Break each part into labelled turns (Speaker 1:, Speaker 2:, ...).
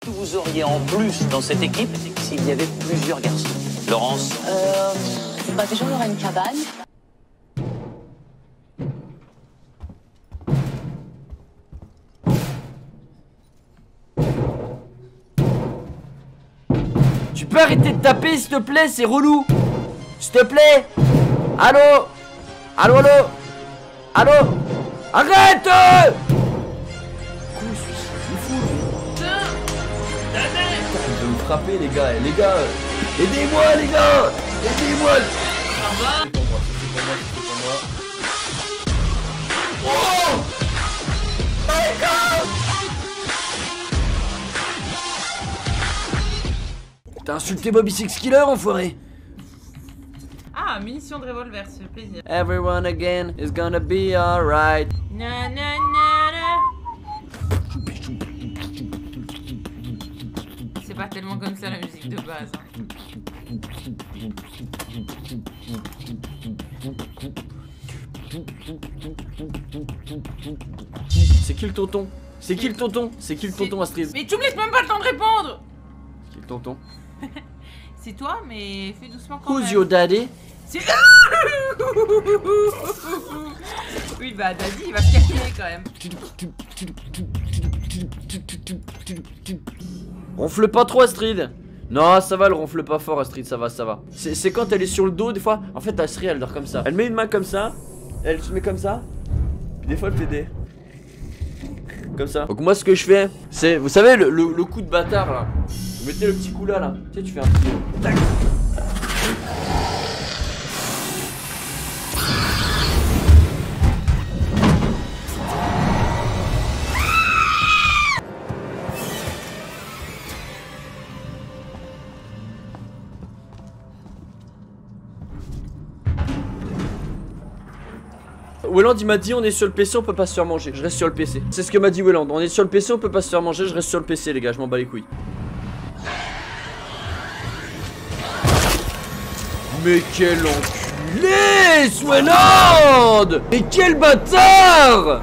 Speaker 1: que vous auriez en plus dans cette équipe s'il y avait plusieurs garçons? Laurence?
Speaker 2: Bah déjà on aura une cabane.
Speaker 3: Tu peux arrêter de taper s'il te plaît, c'est relou. S'il te plaît. Allô? Allô, allô? Allô? Arrête! Il veut me frapper les gars, aidez-moi les gars, aidez-moi. C'est pour moi, c'est pour moi. Oh my god! T'as insulté Bobby Six Killer, enfoiré!
Speaker 4: Ah, munitions de revolver, ça fait plaisir.
Speaker 3: Everyone again is gonna be alright.
Speaker 4: Na na na na. C'est pas tellement comme ça la musique de base.
Speaker 3: C'est qui le tonton? C'est qui le tonton? C'est qui le tonton Astrid?
Speaker 4: Mais tu me laisses même pas le temps de répondre!
Speaker 3: C'est qui le tonton?
Speaker 4: C'est toi, mais fais doucement quand même.
Speaker 3: Who's your daddy?
Speaker 4: Oui, bah Daddy, il va se calmer quand même.
Speaker 3: Ronfle pas trop Astrid. Non, ça va, elle ronfle pas fort Astrid, ça va, ça va. C'est quand elle est sur le dos, des fois. En fait, Astrid, elle dort comme ça. Elle met une main comme ça, elle se met comme ça. Puis des fois, elle fait des... comme ça. Donc moi, ce que je fais, c'est... Vous savez, le coup de bâtard, là. Vous mettez le petit coup là, là. Tu sais, tu fais un petit... Tac. Welland il m'a dit on est sur le PC, on peut pas se faire manger. Je reste sur le PC. C'est ce que m'a dit Welland. On est sur le PC, on peut pas se faire manger. Je reste sur le PC les gars, je m'en bats les couilles. Mais quel enculé Welland! Mais quel bâtard!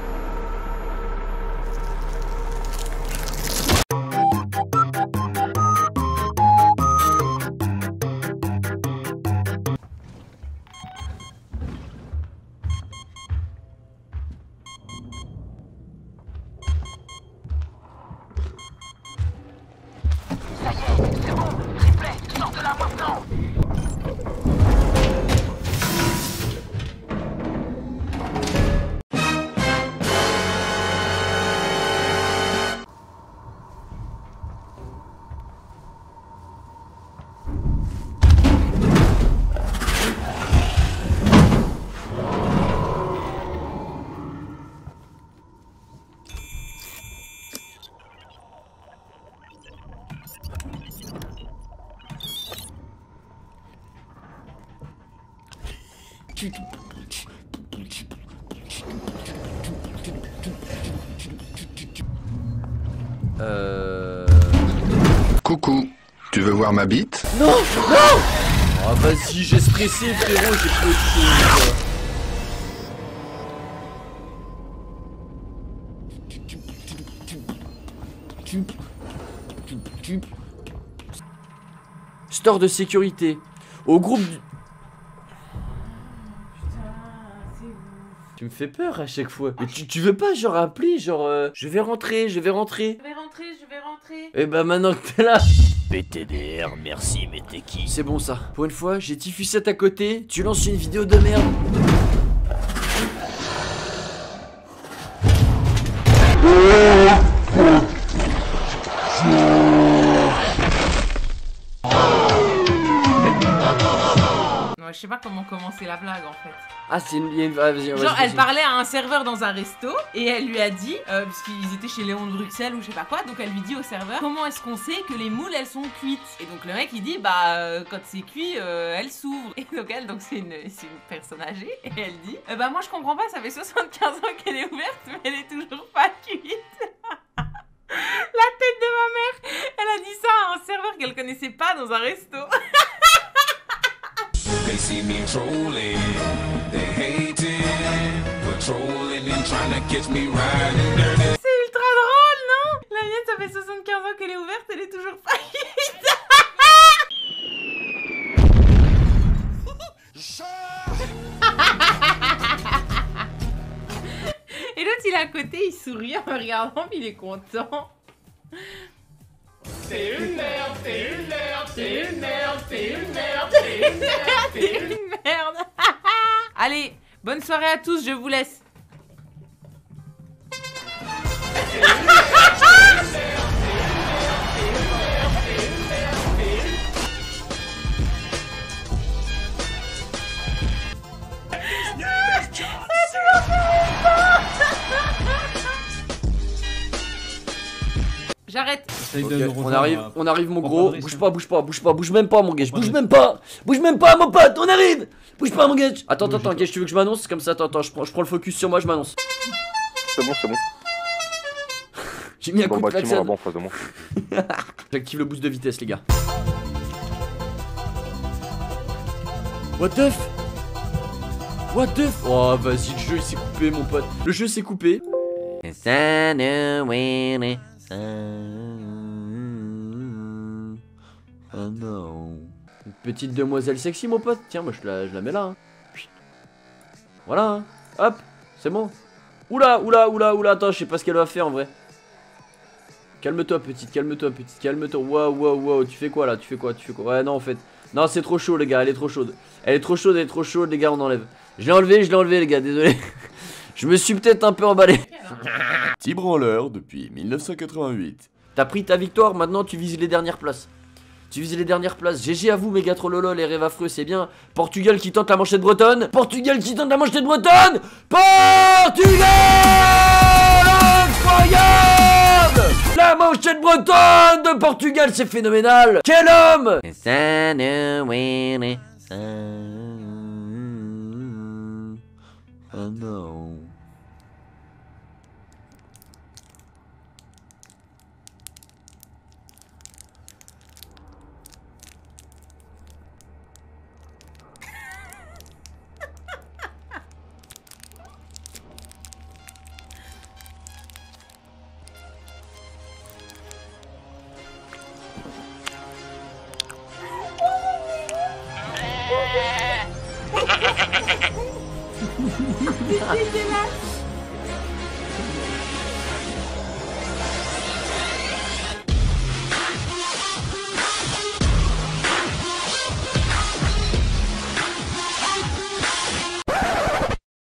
Speaker 5: Coucou, tu veux voir ma bite?
Speaker 3: Non, non. Ah vas-y, j'ai stressé frérot, j'ai fait autre chose. Store de sécurité. Au groupe du... Tu me fais peur à chaque fois. Mais tu veux pas genre appeler genre je vais rentrer.
Speaker 4: Je vais rentrer.
Speaker 3: Et bah maintenant que t'es là.
Speaker 1: PTDR, merci, mais t'es qui?
Speaker 3: C'est bon ça. Pour une fois, j'ai Tiffusette à côté. Tu lances une vidéo de merde.
Speaker 4: Non, je sais pas comment commencer la blague en fait.
Speaker 3: Ah, c'est une... Ah, vas-y,
Speaker 4: Genre, elle parlait à un serveur dans un resto et elle lui a dit, parce qu'ils étaient chez Léon de Bruxelles ou je sais pas quoi, donc elle lui dit au serveur comment est-ce qu'on sait que les moules elles sont cuites. Et donc le mec il dit bah quand c'est cuit elles s'ouvrent. Et donc elle, donc c'est une personne âgée et elle dit bah moi je comprends pas, ça fait 75 ans qu'elle est ouverte mais elle est toujours pas cuite. La tête de ma mère, elle a dit ça à un serveur qu'elle connaissait pas dans un resto.
Speaker 6: They see me trolling, they hating, we're trolling and trying to catch me riding dirty.
Speaker 4: C'est ultra drôle, non? La mienne, ça fait 75 ans qu'elle est ouverte, elle est toujours pas. Et l'autre il est à côté, il sourit en me regardant, puis il est content. T'es une merde, t'es une merde, t'es une merde, t'es une merde, t'es une merde, t'es une merde. Allez, bonne soirée à tous, je vous laisse. J'arrête.
Speaker 3: Ok, on arrive mon gros, bouge pas, bouge même pas mon gars, bouge même pas mon pote, on arrive. Bouge pas mon gars. Attends, Gage, tu veux que je m'annonce comme ça? Attends, je prends le focus sur moi, je m'annonce.
Speaker 5: C'est bon.
Speaker 3: J'ai mis un coup de klaxon.
Speaker 5: Bon, face de moi.
Speaker 3: J'active le boost de vitesse les gars. What the f? Oh vas-y, le jeu il s'est coupé mon pote. Le jeu s'est coupé. Oh non. Une petite demoiselle sexy mon pote. Tiens moi je la mets là hein. Voilà hein. Hop. C'est bon. Oula. Attends je sais pas ce qu'elle va faire en vrai. Calme-toi petite. Wow. Tu fais quoi là? Tu fais quoi? Ouais non en fait. Non c'est trop chaud les gars. Elle est trop chaude les gars, on enlève. Je l'ai enlevé les gars, désolé. Je me suis peut-être un peu emballé.
Speaker 7: Petit branleur depuis 1988.
Speaker 3: T'as pris ta victoire, maintenant tu vises les dernières places. GG à vous, méga trollolo, les rêves affreux, c'est bien. Portugal qui tente la manchette bretonne. Portugal Incroyable. La manchette bretonne de Portugal, c'est phénoménal. Quel homme. Oh non.
Speaker 4: C'est dégueulasse.